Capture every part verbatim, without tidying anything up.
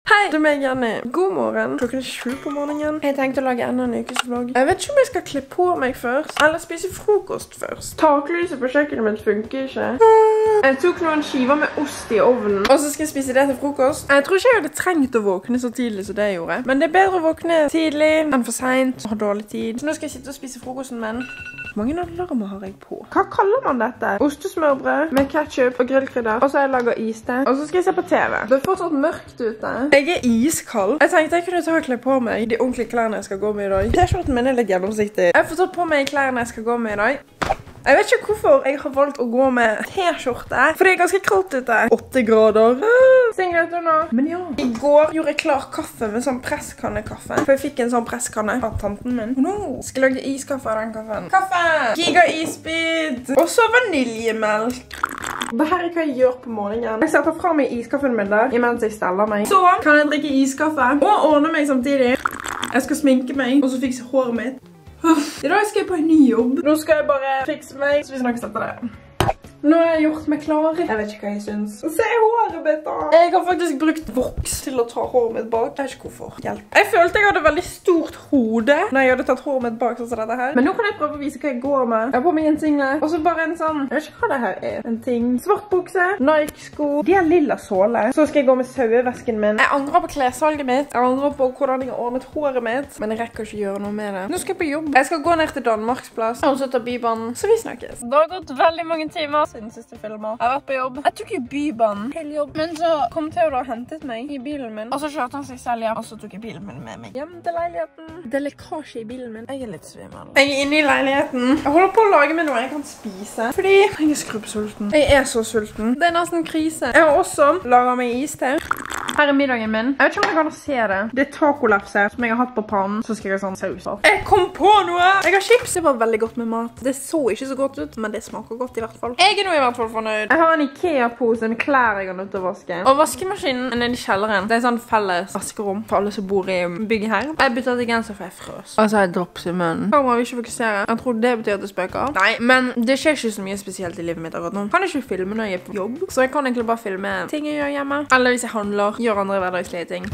Hei, det er meg, Jenny. God morgen. Klokken er sju på morgenen. Jeg tenkte å lage enda en ukesvlogg. Jeg vet ikke om jeg skal kle på meg først, eller spise frokost først. Taklyset på kjøkkenet mitt funker ikke. Jeg tok noen skiver med ost i ovnen, og så skal jeg spise det til frokost. Jeg tror ikke jeg hadde trengt å våkne så tidlig som det jeg gjorde. Men det er bedre å våkne tidlig enn for sent og ha dårlig tid. Så nå skal jeg sitte og spise frokosten min. Hvor mange alarmer har jeg på? Hva kaller man dette? Ostesmørbrød med ketchup og grillkrydder. Og så har jeg laget iste. Og så skal jeg se på T V. Det er fortsatt mørkt ute. Jeg er iskald. Jeg tenkte jeg kunne ta og kle på meg de ordentlige klærne jeg skal gå med i dag. T-skjorten min er litt gjennomsiktig. Jeg får tatt på meg klærne jeg skal gå med i dag. Jeg vet ikke hvorfor jeg har valgt å gå med t-skjorte, for det er ganske kaldt ute. åtte grader. Singleter nå. Men ja. I går gjorde jeg klar kaffe med sånn presskannekaffe, for jeg fikk en sånn presskanne av tanten min. Og nå skal jeg lage iskaffe av den kaffen. Kaffe! Giga isbit! Og så vaniljemelk. Dette er hva jeg gjør på morgenen. Jeg setter fra meg iskaffen min der, imens jeg steller meg. Så kan jeg drikke iskaffe og ordne meg samtidig. Jeg skal sminke meg, og så fikse håret mitt. I dag skal jeg på en ny jobb. Nå skal jeg bare fikse meg, så vi snakkes etter det. Nå har jeg gjort meg klar. Jeg vet ikke hva jeg synes. Se håret mitt da! Jeg har faktisk brukt voks til å ta håret mitt bak. Jeg vet ikke hvorfor. Hjelp. Jeg følte jeg hadde veldig stort hode når jeg hadde tatt håret mitt bak sånn som dette her. Men nå kan jeg prøve å vise hva jeg går med. Jeg har på meg en singlet, og så bare en sånn, jeg vet ikke hva det her er. En ting. Svart bukse, Nike-sko. De har lilla såle. Så skal jeg gå med sauevesken min. Jeg angrer på klesvalget mitt. Jeg angrer på hvordan jeg har ordnet håret mitt. Men jeg rekker ikke gjøre noe med det. Nå skal jeg på jobb. Jeg skal gå ned til Danmarksplass, og så ta bybanen. Så vi snakkes. Det har gått veldig mange timer siden siste filmer. Jeg har vært på jobb. Jeg tok jo bybanen hele jobb. Men så kom Theodor og hentet meg i bilen min. Og så kjørte han seg selv hjem. Og så tok jeg bilen min med meg hjem til leiligheten. Det er lekkasje i bilen min. Jeg er litt svimmel. Jeg er inne i leiligheten. Jeg holder på å lage meg noe jeg kan spise. Fordi jeg er skrubbsulten. Jeg er så sulten. Det er nesten krise. Jeg har også laget meg is til. Her er middagen min. Jeg vet ikke om jeg kan se det. Det er tacolapse som jeg har hatt på pannen. Så skal jeg ha sånn saus av. Jeg kom på noe! Jeg har chips. Det var veldig godt med mat. Det så ikke så godt ut, men det smaker godt i hvert fall. Jeg er nå i hvert fall fornøyd. Jeg har en Ikea-pose med klær jeg har nødt til å vaske. Og vaskemaskinen er nede i kjelleren. Det er sånn felles vaskerom for alle som bor i bygget her. Jeg bytter til genser for jeg frøs. Og så har jeg drops i munnen. Kamera vil ikke fokusere. Jeg tror det betyr at det spøker. Nei, men det skjer ikke så mye spesielt i livet mitt akkurat nå. Jeg kan ikke filme når jeg er på jobb, så jeg kan egentlig bare filme ting jeg gjør hjemme. Eller hvis jeg handler, gjør andre hverdagslige ting.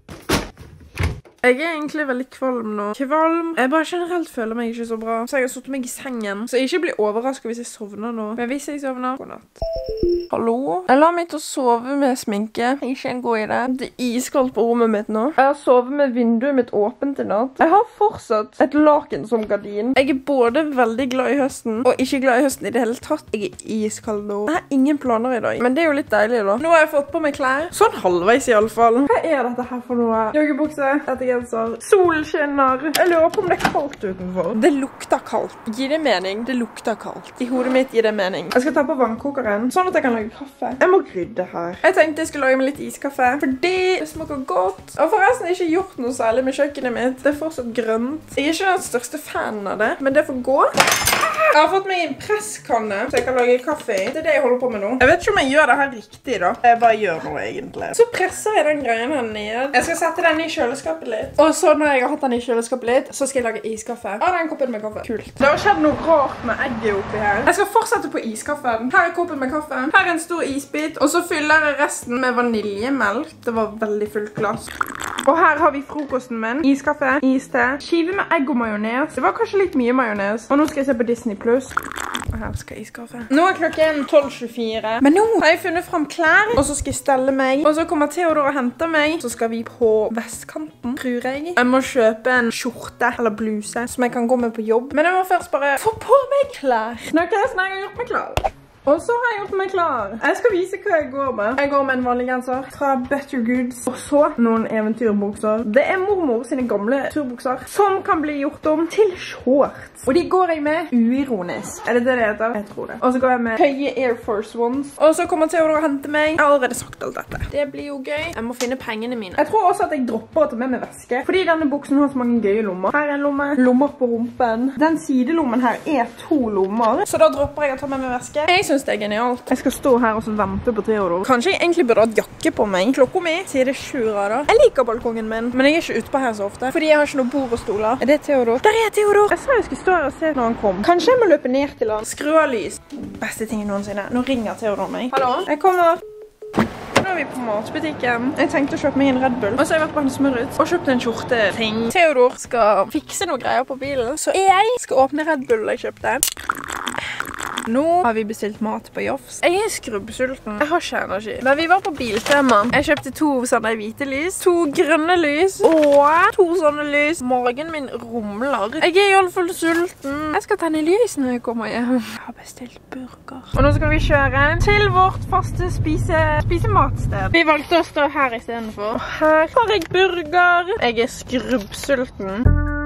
Jeg er egentlig veldig kvalm nå. Kvalm. Jeg bare generelt føler meg ikke så bra. Så jeg har satt meg i sengen. Så jeg ikke blir overrasket hvis jeg sovner nå. Men hvis jeg sovner, god natt. Hallo? Jeg la meg til å sove med sminke. Ikke en god idé. Det er iskaldt på rommet mitt nå. Jeg har sovet med vinduet mitt åpent i natt. Jeg har fortsatt et laken som gardin. Jeg er både veldig glad i høsten, og ikke glad i høsten i det hele tatt. Jeg er iskald nå. Jeg har ingen planer i dag. Men det er jo litt deilig da. Nå har jeg fått på meg klær. Sånn halvveis i alle fall. Hva er dette her for noe? Joggebukse, ettergenser. Solen skinner. Jeg lurer på om det er kaldt utenfor. Det lukter kaldt. Gir det mening? Det lukter kaldt. I hodet mitt gir det mening. Jeg skal ta på vannkokeren, sånn at jeg kan lage kaffe. Jeg må rydde her. Jeg tenkte jeg skulle lage meg litt iskaffe, fordi det smaker godt. Og forresten har jeg ikke gjort noe særlig med kjøkkenet mitt. Det er fortsatt grønt. Jeg er ikke den største fanen av det, men det får gå. Jeg har fått meg en presskanne, så jeg kan lage kaffe i. Det er det jeg holder på med nå. Jeg vet ikke om jeg gjør det her riktig da. Jeg bare gjør noe egentlig. Så presser jeg den greien her ned. Jeg skal sette den i kjøleskapet litt. Og så når jeg har hatt den i kjøleskapet litt, så skal jeg lage iskaffe. Av den koppen med kaffe. Kult. Det har skjedd noe rart med egget oppi her. Jeg skal fortsette på iskaffen. Her er koppen med kaffe. Her er en stor isbit, og så fyller jeg resten med vaniljemelk. Det var veldig fullt glass. Og her har vi frokosten min. Iskaffe, iste, skive med egg og majones. Det var kanskje litt mye majones. Og nå skal jeg se på Disney Plus. Og her skal jeg iskaffe. Nå er klokken tolv tjuefire. Men nå har jeg funnet frem klær, og så skal jeg stelle meg. Og så kommer Theodor og henter meg. Så skal vi på vestkanten, tror jeg. Jeg må kjøpe en skjorte eller bluse som jeg kan gå med på jobb. Men jeg må først bare få på meg klær. Snakkes når jeg har gjort meg klar. Og så har jeg gjort meg klar. Jeg skal vise hva jeg går med. Jeg går med en vanlig genser fra Better Goods. Og så noen eventyrbukser. Det er mormor sine gamle turbukser som kan bli gjort om til shorts. Og de går jeg med uironisk. Er det det det heter? Jeg tror det. Og så går jeg med høye Air Force Ones. Og så kommer Theodor og henter meg. Jeg har allerede sagt alt dette. Det blir jo gøy. Jeg må finne pengene mine. Jeg tror også at jeg dropper å ta med meg veske. Fordi denne buksen har så mange gøye lommer. Her er en lomme. Lommer på rumpen. Den sidelommen her er to lommer. Så da dropper jeg å ta med meg veske. Jeg synes det er genialt. Jeg skal stå her og så vente på Theodor. Kanskje jeg egentlig burde ha et jakke på meg. Klokka mi sier det sju grader. Jeg liker balkongen min, men jeg er ikke ute på her så ofte. Fordi jeg har ikke noe bord og stoler. Er det Theodor? Der er Theodor! Jeg sa jeg skulle stå her og se når han kom. Kanskje jeg må løpe ned til han. Skru av lys. Beste ting noensinne. Nå ringer Theodor meg. Hallo? Jeg kommer. Nå er vi på matbutikken. Jeg tenkte å kjøpe meg en Red Bull. Og så har jeg vært på en smørret og kjøpt en skjorte-ting. Theodor skal fikse noe greier på bilen, så jeg skal åpne Red Bull jeg kjøpte. Nå har vi bestilt mat på Jofs. Jeg er skrubbsulten. Jeg har ikke energi. Men vi var på Biltema. Jeg kjøpte to sånne hvite lys, to grønne lys og to sånne lys. Magen min rumler. Jeg er i alle fall sulten. Jeg skal tenne lys når jeg kommer hjem. Jeg har bestilt burger. Og nå skal vi kjøre til vårt faste spise, spisematsted. Vi valgte å stå her i stedet for. Og her har jeg burger. Jeg er skrubbsulten.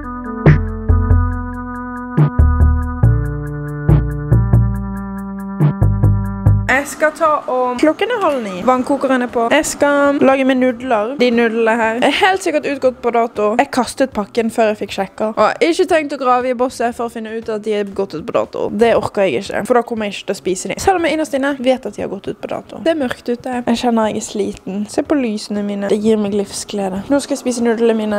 Jeg skal ta om klokken er halv ni. Vannkokeren er på. Jeg skal lage med nudler. De nudlene her er helt sikkert utgått på dato. Jeg kastet pakken før jeg fikk sjekka. Og jeg har ikke tenkt å grave i bosset for å finne ut at de er gått ut på dato. Det orker jeg ikke, for da kommer jeg ikke til å spise dem. Selv om jeg innerst inne vet at de har gått ut på dato. Det er mørkt ute. Jeg kjenner jeg er sliten. Se på lysene mine. Det gir meg livsglede. Nå skal jeg spise nudlene mine.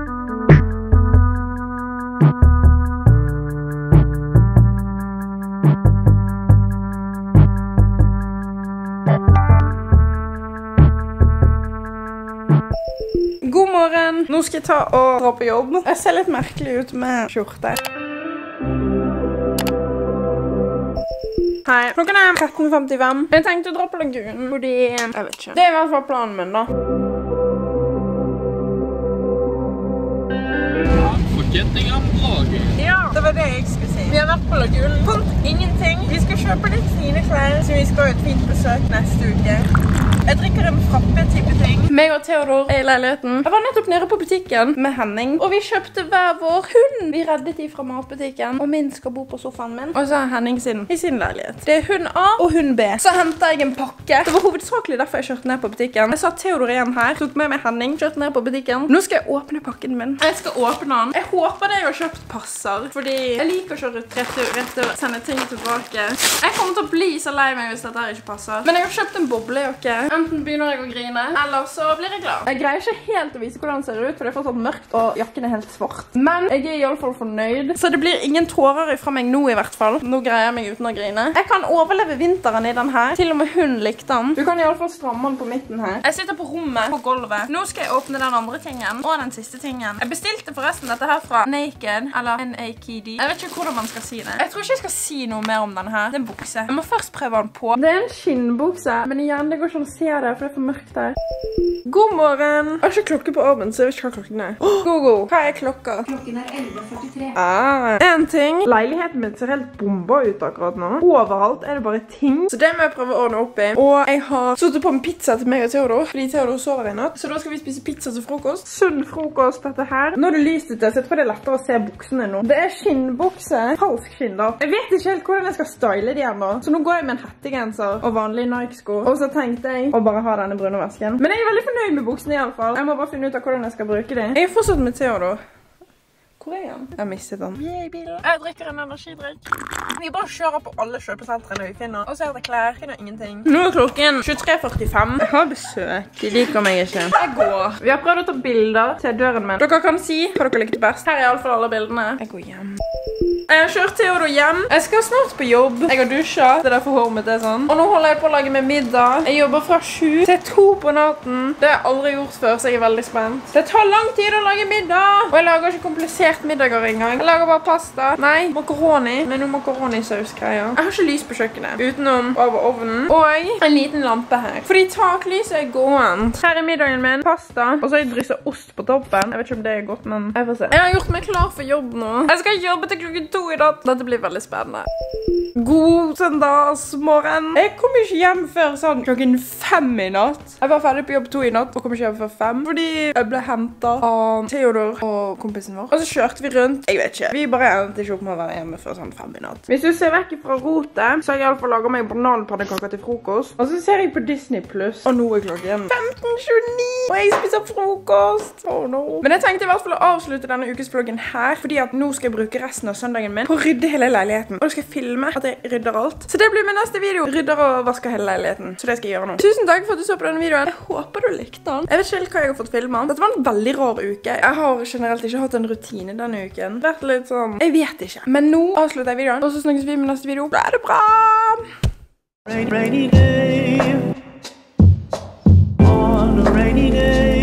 God morgen! Nå skal jeg ta og dra på jobb. Jeg ser litt merkelig ut med skjorte. Hei, klokken er tretten femtifem. Jeg tenkte å dra på lagunen, fordi jeg vet ikke. Det er i hvert fall planen min da. Ja, det var det jeg skulle si. Vi har vært på lagunen. Fant ingenting. Vi skal kjøpe litt fine klær, så vi skal ha et fint besøk neste uke. Jeg drikker en frappe-type ting. Meg og Theodor er i leiligheten. Jeg var nettopp nede på butikken med Henning, og vi kjøpte hver vår hund. Vi reddet de fra matbutikken, og min skal bo på sofaen min. Og så er Henning sin i sin leilighet. Det er hund A og hund B. Så hentet jeg en pakke. Det var hovedsakelig derfor jeg kjørte ned på butikken. Jeg sa Theodor igjen her, tok med meg Henning, kjørte ned på butikken. Nå skal jeg åpne pakken min. Jeg skal åpne den. Jeg håper det jeg har kjøpt passer, fordi jeg liker å kjøre retur, retur, sende ting tilbake. Jeg kommer til å bli så lei meg hvis dette her ikke passer. Men jeg har kjøpt en boblejakke. Enten begynner jeg å grine, eller så blir jeg glad. Jeg greier ikke helt å vise hvordan den ser ut, for det er fortsatt mørkt, og jakken er helt svart. Men jeg er i alle fall fornøyd, så det blir ingen tårer fra meg nå i hvert fall. Nå greier jeg meg uten å grine. Jeg kan overleve vinteren i den her. Til og med hun likte den. Du kan i alle fall stramme den på midten her. Jeg sitter på rommet, på gulvet. Nå skal jeg åpne den andre tingen, og den siste tingen. Jeg bestilte forresten dette her fra Naked, eller N A K D. Jeg vet ikke hvordan man skal si det. Jeg tror ikke jeg skal si noe mer om den her. Det er en bukse. Jeg må først prøve den på. Det er en skinnbukse, men igjen, det går ikke an å se det, for det er for mørkt der. God morgen! Jeg har ikke klokke på armen, så jeg vet ikke hva klokken er. Oh, Gogo, hva er klokka? Klokken er elleve førtitre. Ah, en ting. Leiligheten min ser helt bomba ut akkurat nå. Overalt er det bare ting. Så det må jeg prøve å ordne opp i. Og jeg har suttet på en pizza til meg og Theodor, fordi Theodor sover i natt. Så da skal vi spise pizza til frokost. Sunn frokost, dette her. Nå er det lyst ute, så jeg tror det er lettere å se buksene nå. Det er skinnbukse. Falsk skinn da. Jeg vet ikke helt hvordan jeg skal style de her nå. Så nå går jeg med en hettegenser og vanlige Nike-sko. Og så tenkte jeg å bare ha denne brune vesken. Men jeg er veldig fornøyd med buksene i alle fall. Jeg må bare finne ut av hvordan jeg skal bruke det. Jeg er fortsatt med Theodor. Hvor er han? Jeg har mistet han. Vi er i bilen. Jeg drikker en energidrikk. Vi bare kjører på alle kjøpesentrene vi finner. Og så er det klær. Finner ingenting. Nå er klokken tjuetre førtifem. Jeg har besøk. De liker meg ikke. Jeg går. Vi har prøvd å ta bilder til døren min. Dere kan si hva dere likte best. Her er i alle fall alle bildene. Jeg går hjem. Jeg har kjørt Theodor hjem. Jeg skal snart på jobb. Jeg har dusjet. Det er derfor håret mitt er sånn. Og nå holder jeg på å lage med middag. Jeg jobber fra sju til to på natten. Det har jeg aldri gjort før, så jeg er veldig spent. Det tar lang tid å lage middag. Og jeg lager ikke komplisert middager engang. Jeg lager bare pasta. Nei, makaroni. Med noe makaronisaus-greier. Jeg har ikke lys på kjøkkenet, utenom over ovnen. Og en liten lampe her. Fordi taklyset er gående. Her er middagen min. Pasta. Og så har jeg drysset ost på toppen. Jeg vet ikke om det er godt, men jeg får se. Jeg har gjort meg klar for jobb nå. Jeg skal jobbe til klokken to i natt. Dette blir veldig spennende. God søndagsmorgen. Jeg kom ikke hjem før sånn klokken fem i natt. Jeg var ferdig på jobb to i natt og kom ikke hjem før fem. Fordi jeg ble hentet av Theodor og kompisen vår. Og så kjørte vi rundt. Jeg vet ikke. Vi bare endte ikke opp med å være hjemme før sånn fem i natt. Hvis du ser vekk fra rotet, så har jeg i alle fall laget meg bananpannekaker til frokost. Og så ser jeg på Disney Plus. Og nå er klokken femten tjueni. Og jeg spiser frokost. Oh no. Men jeg tenkte i hvert fall å avslutte denne ukesvloggen her, fordi at nå skal jeg bruke resten av søndagen min på å rydde hele leiligheten. Og da skal jeg filme at jeg rydder alt. Så det blir min neste video. Rydder og vasker hele leiligheten. Så det skal jeg gjøre nå. Tusen takk for at du så på denne videoen. Jeg håper du likte den. Jeg vet ikke helt hva jeg har fått filmet. Dette var en veldig rar uke. Jeg har generelt ikke hatt en rutine denne uken. Vært litt sånn, jeg vet ikke. Men nå avslutter jeg videoen, og så snakkes vi med neste video. Da er det bra! rainy day.